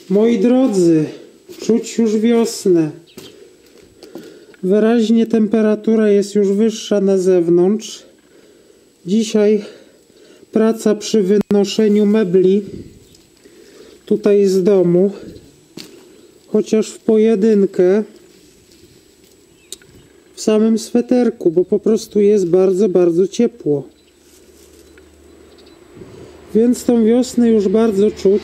Moi drodzy, czuć już wiosnę. Wyraźnie temperatura jest już wyższa na zewnątrz. Dzisiaj praca przy wynoszeniu mebli tutaj z domu, chociaż w pojedynkę, w samym sweterku, bo po prostu jest bardzo, bardzo ciepło. Więc tą wiosnę już bardzo czuć.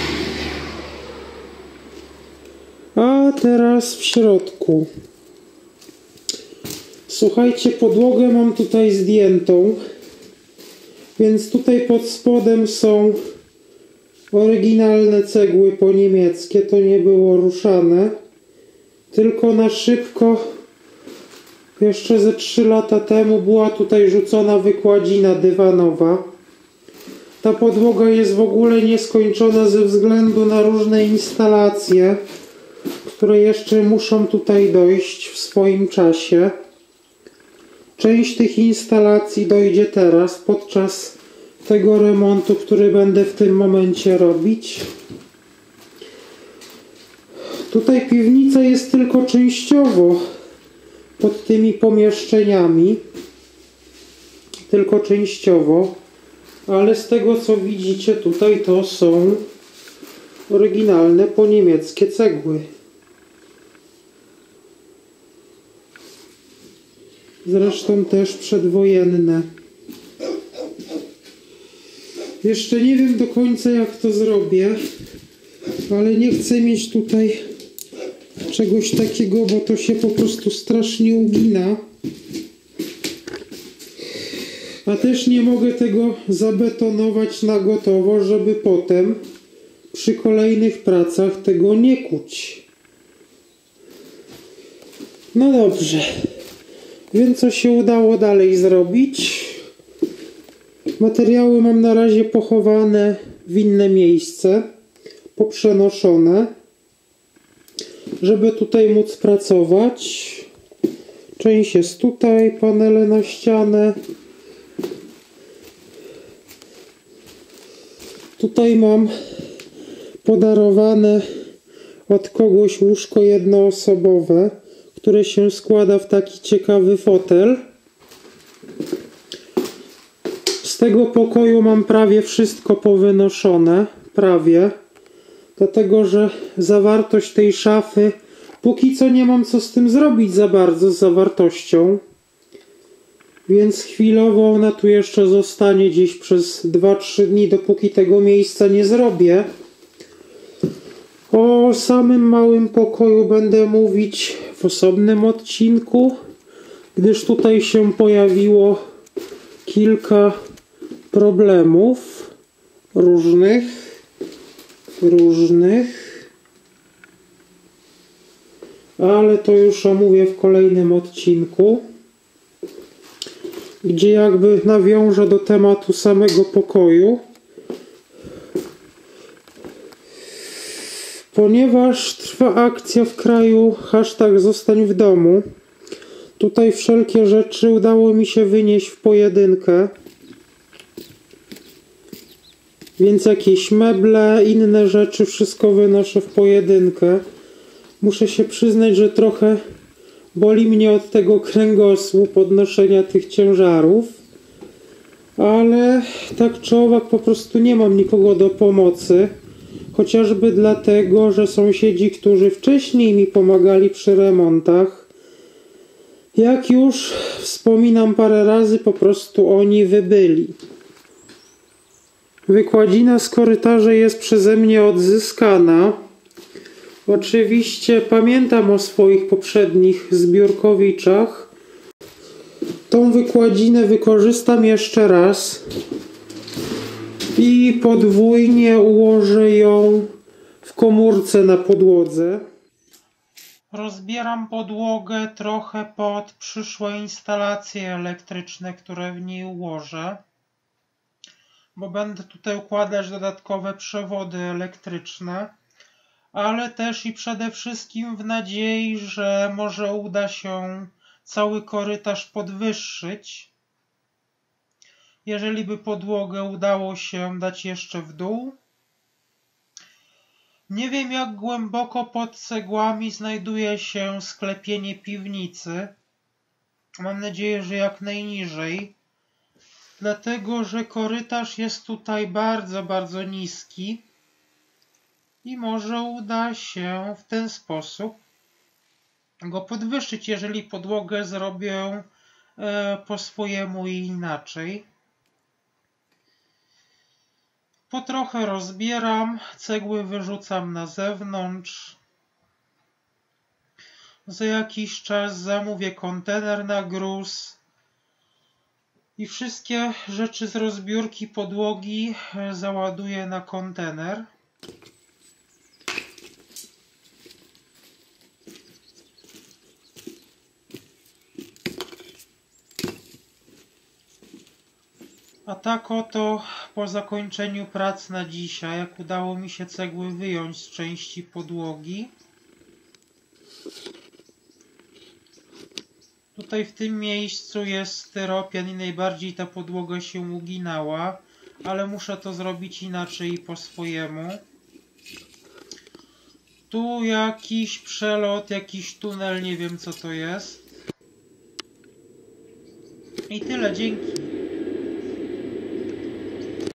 A teraz w środku. Słuchajcie, podłogę mam tutaj zdjętą, więc tutaj pod spodem są oryginalne cegły po niemieckie, to nie było ruszane, tylko na szybko, jeszcze ze 3 lata temu była tutaj rzucona wykładzina dywanowa. Ta podłoga jest w ogóle nieskończona ze względu na różne instalacje, które jeszcze muszą tutaj dojść w swoim czasie. Część tych instalacji dojdzie teraz, podczas tego remontu, który będę w tym momencie robić. Tutaj piwnica jest tylko częściowo pod tymi pomieszczeniami. Tylko częściowo. Ale z tego co widzicie tutaj, to są oryginalne po niemieckie cegły. Zresztą też przedwojenne. Jeszcze nie wiem do końca, jak to zrobię, ale nie chcę mieć tutaj czegoś takiego, bo to się po prostu strasznie ugina. A też nie mogę tego zabetonować na gotowo, żeby potem przy kolejnych pracach tego nie kuć. No dobrze. Wiem, co się udało dalej zrobić. Materiały mam na razie pochowane w inne miejsce, poprzenoszone, żeby tutaj móc pracować. Część jest tutaj, panele na ścianę. Tutaj mam podarowane od kogoś łóżko jednoosobowe, które się składa w taki ciekawy fotel. Z tego pokoju mam prawie wszystko powynoszone. Prawie. Dlatego, że zawartość tej szafy, póki co nie mam co z tym zrobić za bardzo, z zawartością. Więc chwilowo ona tu jeszcze zostanie gdzieś przez 2-3 dni, dopóki tego miejsca nie zrobię. O samym małym pokoju będę mówić w osobnym odcinku, gdyż tutaj się pojawiło kilka problemów różnych, ale to już omówię w kolejnym odcinku, gdzie jakby nawiążę do tematu samego pokoju. Ponieważ trwa akcja w kraju #zostań w domu, tutaj wszelkie rzeczy udało mi się wynieść w pojedynkę. Więc jakieś meble, inne rzeczy, wszystko wynoszę w pojedynkę. Muszę się przyznać, że trochę boli mnie od tego kręgosłup, podnoszenia tych ciężarów. Ale tak czy owak po prostu nie mam nikogo do pomocy. Chociażby dlatego, że sąsiedzi, którzy wcześniej mi pomagali przy remontach, jak już wspominam parę razy, po prostu oni wybyli. Wykładzina z korytarza jest przeze mnie odzyskana. Oczywiście pamiętam o swoich poprzednich zbiórkowiczach. Tą wykładzinę wykorzystam jeszcze raz i podwójnie ułożę ją w komórce na podłodze. Rozbieram podłogę trochę pod przyszłe instalacje elektryczne, które w niej ułożę, bo będę tutaj układać dodatkowe przewody elektryczne, ale też i przede wszystkim w nadziei, że może uda się cały korytarz podwyższyć. Jeżeli by podłogę udało się dać jeszcze w dół. Nie wiem, jak głęboko pod cegłami znajduje się sklepienie piwnicy. Mam nadzieję, że jak najniżej. Dlatego, że korytarz jest tutaj bardzo, bardzo niski. I może uda się w ten sposób go podwyższyć, jeżeli podłogę zrobię po swojemu i inaczej. Po trochę rozbieram, cegły wyrzucam na zewnątrz. Za jakiś czas zamówię kontener na gruz i wszystkie rzeczy z rozbiórki podłogi załaduję na kontener. A tak oto po zakończeniu prac na dzisiaj, jak udało mi się cegły wyjąć z części podłogi. Tutaj w tym miejscu jest styropian i najbardziej ta podłoga się uginała, ale muszę to zrobić inaczej i po swojemu. Tu jakiś przelot, jakiś tunel, nie wiem co to jest. I tyle, dzięki.